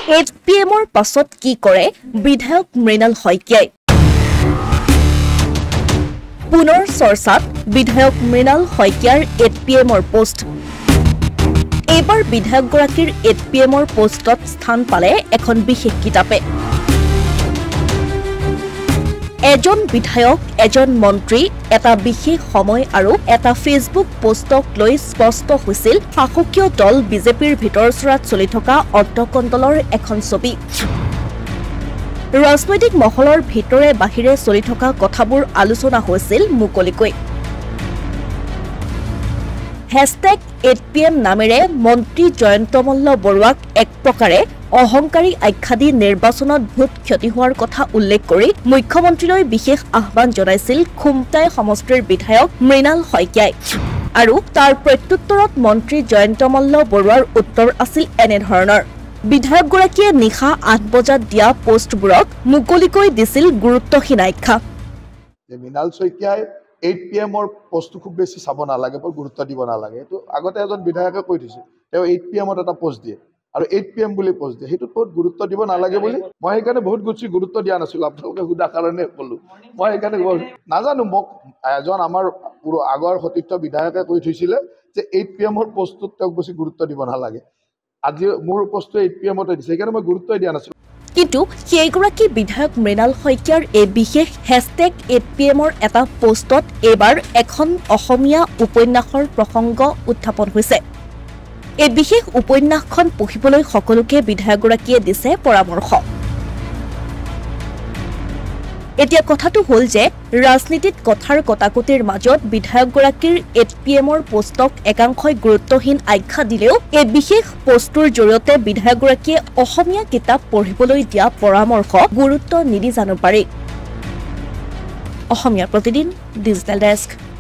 HPMৰ পাছত কি কৰে বিধায়ক মৃণাল শইকীয়াই পুনৰ চৰ্চাত বিধায়ক মৃণাল শইকীয়াৰ HPMৰ পোষ্ট এইবাৰ বিধায়কগৰাকীৰ HPMৰ পোষ্টত স্থান পালে এখন বিশেষ কিতাপে এজন বিধায়ক এজন মন্ত্ৰী এটা বিশেষ সময় আৰু এটা ফেসবুক পোষ্টক লৈ স্পষ্ট হৈছিল শাসকীয় দল বিজেপিৰ ভিতৰচৰাত চলি থকা অন্তকণ্ডলৰ এখন ছবি ৰাজনৈতিক মহলৰ ভিতৰে বাহিৰে চলি থকা কথাবোৰ আলোচনা হৈছিল মুকলিকৈ #8pm নামেৰে মন্ত্ৰী জয়ন্ত মল্ল বৰুৱাক এক প্ৰকাৰে অহংকাৰী আখ্যা দি নিৰ্বাচনত ভোট ক্ষতি হোৱাৰ কথা উল্লেখ কৰি মুখ্যমন্ত্ৰীলৈ বিশেষ আহ্বান জনাইছিল খুমটাই সমষ্টিৰ বিধায়ক মৃণাল শইকীয়াই আৰু তাৰ প্ৰত্যুত্তৰত মন্ত্ৰী জয়ন্ত মল্ল বৰুৱাৰ উত্তৰ আছিল এনেধৰণৰ বিধায়কগৰাকীয়ে নিশা 8 বজাত দিয়া পোষ্টবোৰক মুকলিকৈ দিছিল গুৰুত্বহীন আখ্যা মৃণাল শইকীয়াই 8pm পোষ্ট খুব বেছি চাব নালাগে বৰ গুৰুত্ব দিব নালাগে এটো আগতে এজন বিধায়কে কৈ দিছে তেওঁ 8pm এটা পোষ্ট দিয়ে আৰু 8pm বুলি পোষ্ট দিয়ে হেতু বহুত গুৰুত্ব দিব নালাগে বুলি মই সেইকাৰণে বহুত গুৰুত্ব দিয়া নাছিল আপোনালোকে গুডা কাৰণে কলো মই সেইকাৰণে নাজানো মোক এজন আমাৰ আগৰ সতীৰ্থ বিধায়কে কৈ থৈছিল যে 8pm পোষ্টত তেওঁক বেছি গুৰুত্ব দিব নালাগে আজি মোৰ পোষ্ট 8pm তে দিছে সেইকাৰণে মই গুৰুত্ব দিয়া নাছিল কিন্তু সেইগৰাকী বিধায়ক মৃণাল শইকীয়াৰ এই বিশেষ #8pmৰ এটা পোষ্টত এবাৰ এখন অসমীয়া উপন্যাসৰ প্ৰসংগ উত্থাপন হৈছে এই বিশেষ উপন্যাসখন পঢ়িবলৈ সকলোকে বিধায়কগৰাকীয়ে দিছে পৰামৰ্শ এতিয়া কথাটো হ'ল যে ৰাজনীতিত কথাৰ কটাকটিৰ মাজত বিধায়কগৰাকীৰ 8pmৰ পোষ্টক একাংশই গুৰুত্বহীন আখ্যা দিলেও এই বিশেষ পোষ্টৰ জৰিয়তে বিধায়কগৰাকীয়ে অসমীয়া কিতাপ পঢ়িবলৈ দিয়া পৰামৰ্শ গুৰুত্ব নিদি জানো পাৰি অসমীয়া প্ৰতিদিন ডিজিটেল ডেস্ক